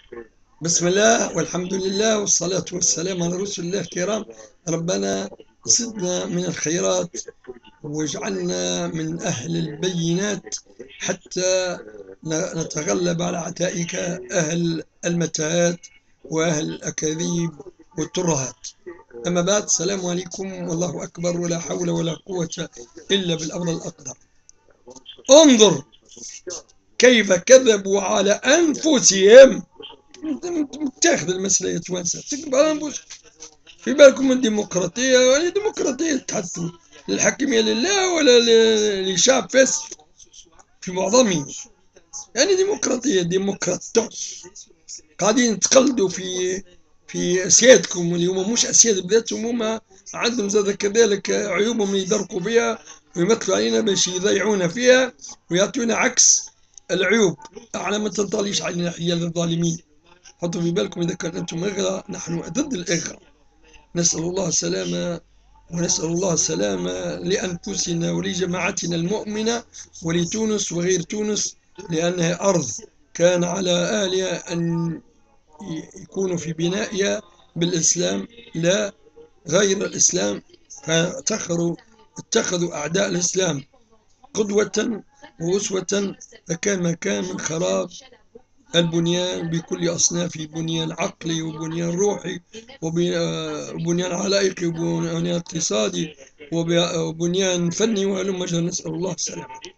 بسم الله والحمد لله والصلاة والسلام على رسول الله الكرام. ربنا زدنا من الخيرات واجعلنا من أهل البينات حتى نتغلب على أعدائك أهل المتاهات وأهل الأكاذيب والترهات. أما بعد، السلام عليكم والله أكبر ولا حول ولا قوة إلا بالأمر الأقدر. انظر كيف كذبوا على أنفسهم. متاخذ المسألة يا توانسة، تكذب على أنفسهم. في بالكم من ديمقراطية؟ يعني ديمقراطية تحدثوا للحاكمية لله ولا لشعب فاسد في معظمه؟ يعني ديمقراطية ديمقراطوس قاعدين تقلدوا في أسيادكم اللي هم مش أسياد بذاتهم، هم عندهم زاد كذلك عيوبهم يدركوا بها ويمثلوا علينا باش يضيعونا فيها ويعطونا عكس العيوب. على ما تنطليش علينا حيال الظالمين. حطوا في بالكم إذا كان أنتم إغرى نحن ضد الإغرى. نسأل الله السلامة، ونسأل الله السلامة لأنفسنا ولجماعتنا المؤمنة ولتونس وغير تونس، لأنها أرض كان على أهلها أن يكونوا في بنائها بالإسلام لا غير الإسلام، اتخذوا أعداء الإسلام قدوة وأسوة، فكان مكان من خراب البنيان بكل أصنافه، بنيان عقلي وبنيان روحي وبنيان علائقي وبنيان اقتصادي وبنيان فني وهلم جرى. نسأل الله السلامة.